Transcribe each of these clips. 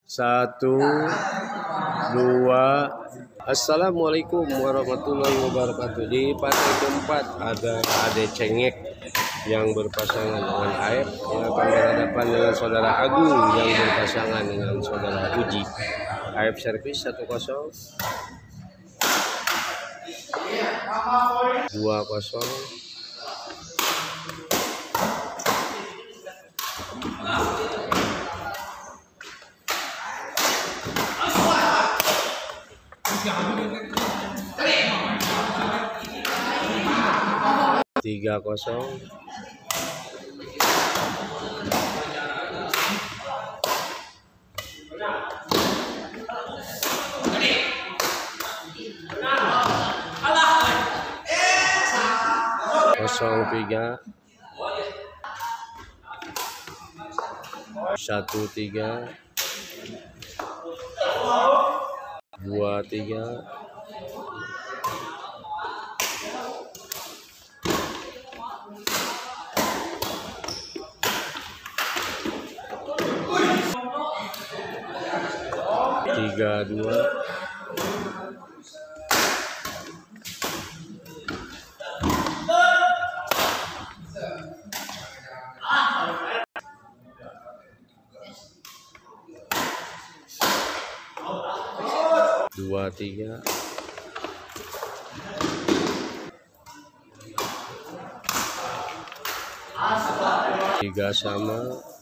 Satu, dua. Assalamualaikum warahmatullahi wabarakatuh. Di partai keempat ada Ade Cengek yang berpasangan dengan Aep yang akan berhadapan dengan saudara Agung yang berpasangan dengan saudara Uji. Aep servis 1-0, 2-0. Tiga kosong. Kosong tiga. 1-3. 2-3. 3-2. 2-3. 3 sama.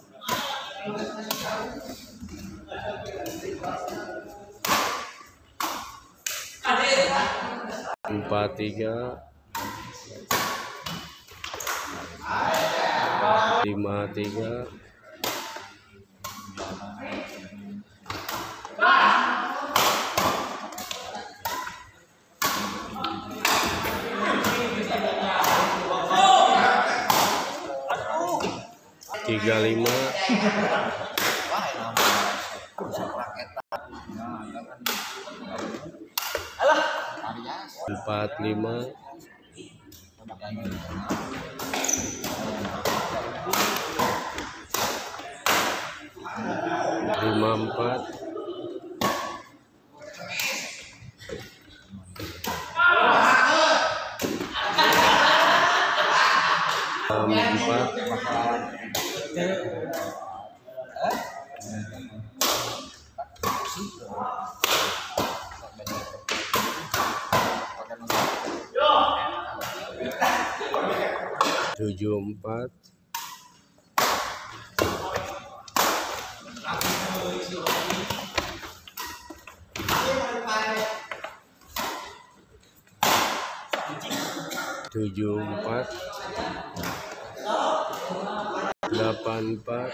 4-3. 5-3. 3-5. 4-5. 5-4. 7-4. 7-4. 8-4.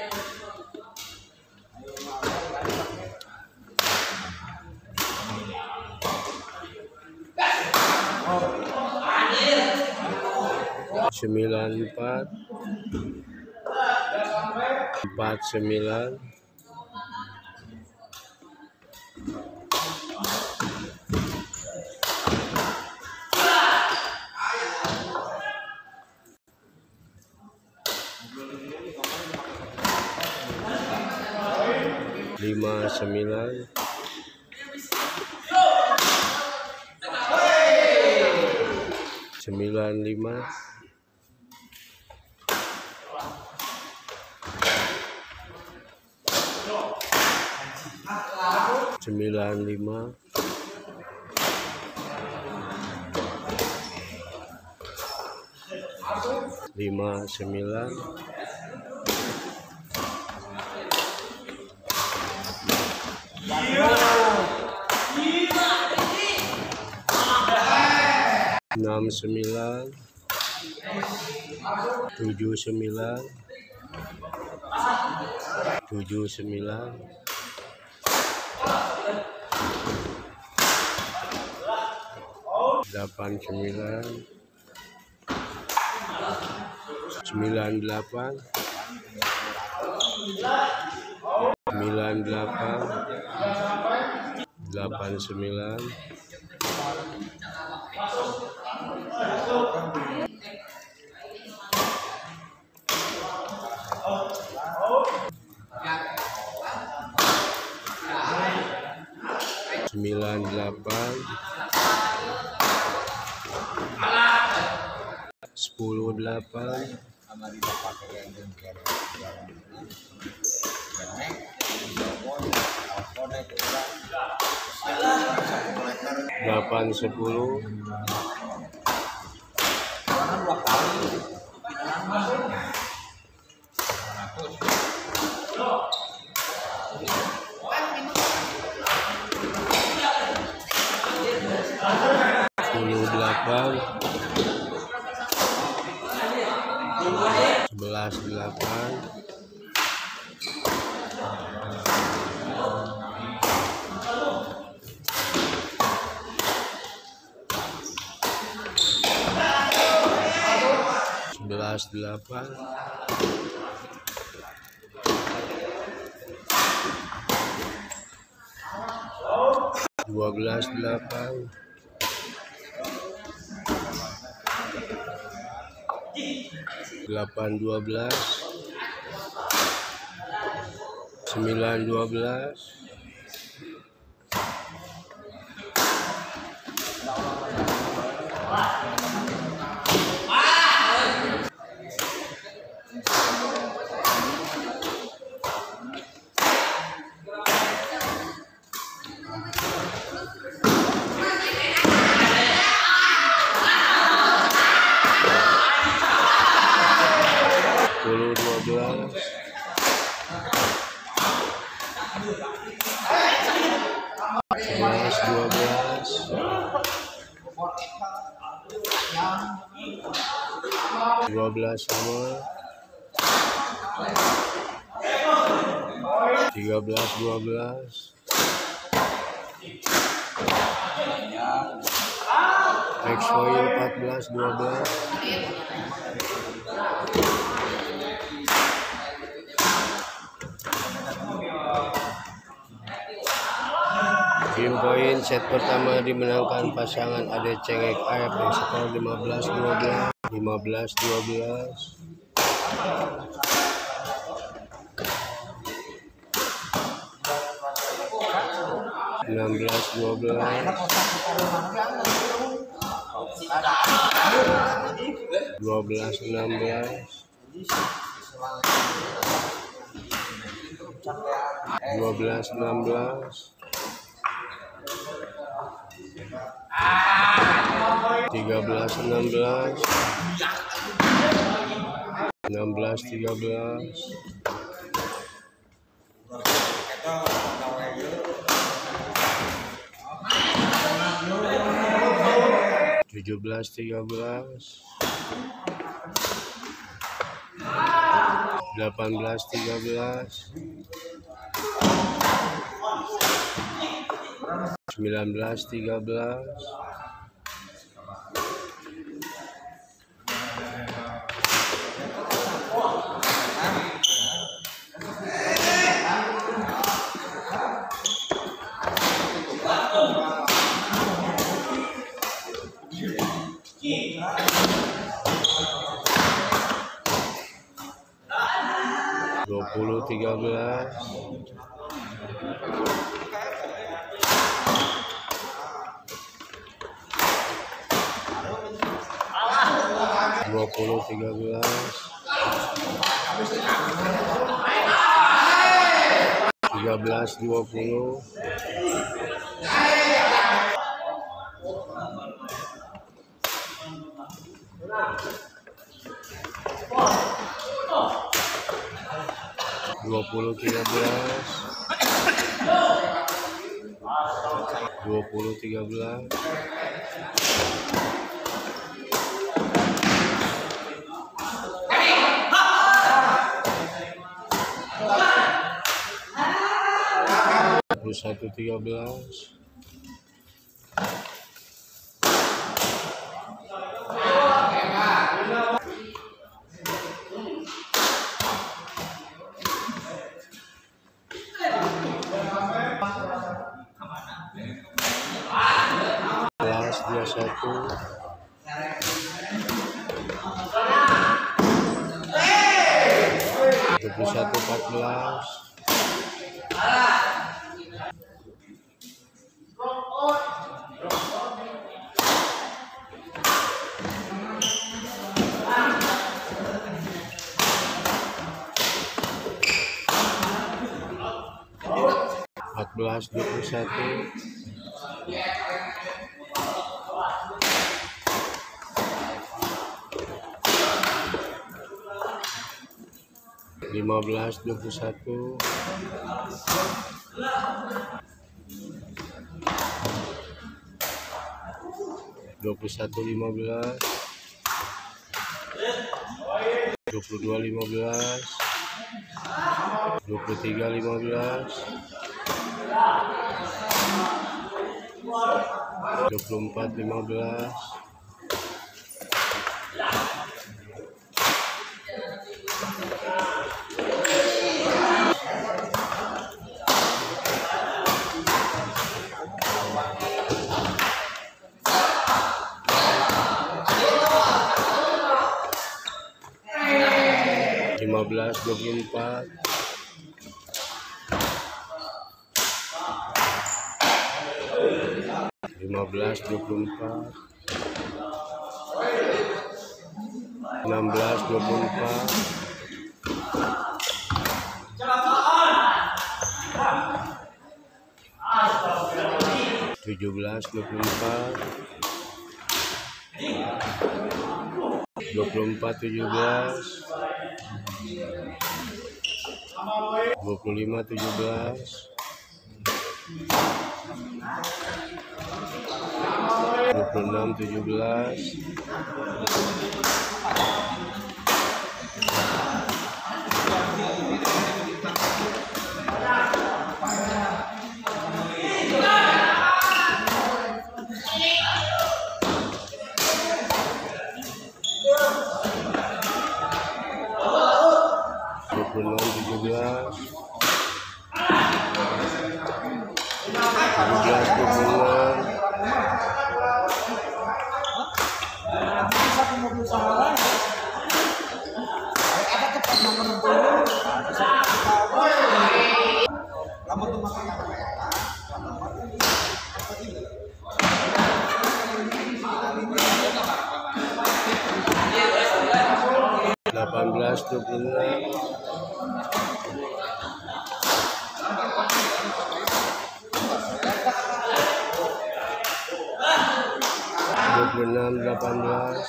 9-4. 4-9. 5-9. 9-5. 9-5. 5-9. 6-9. 7-9. 7-9. 8-9. 9-8. 9-8. 8-9. 9-9. 98, 10-8, 8-10, 10-8, 11-8, 11-8, 12-8, 8-12, 9-12, 10-12, 11-12, 12 sama, 13-12, X-Foil 14-12, game point set pertama dimenangkan pasangan Ade Cengek AF dengan skor 15-12, 15-12, 16-12, 12-16, 12-16, 13-16, 16-13, 17-13, 18-13, 19-13, 20-13, 20-13, 13-20, 20-13, 21-13, 21, 21-14, 14-21, 15-21, 21-15, 22-15, 23-15, 24-15, 15-24, 15-24, 16-24, 17-24, 24-17, 25-17, 26-17, 17, 18-26, 26-18,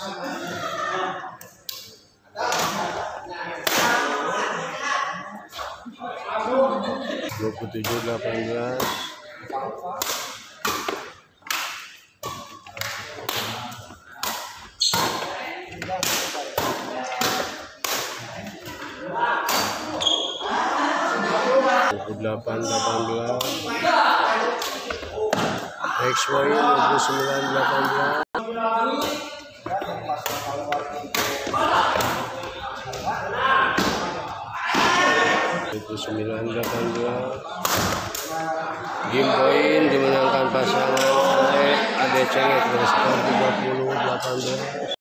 27-18, 28-18, XY 29-18, 29-18, game point dimenangkan pasangan oleh Ade Cengek dengan skor 30-18.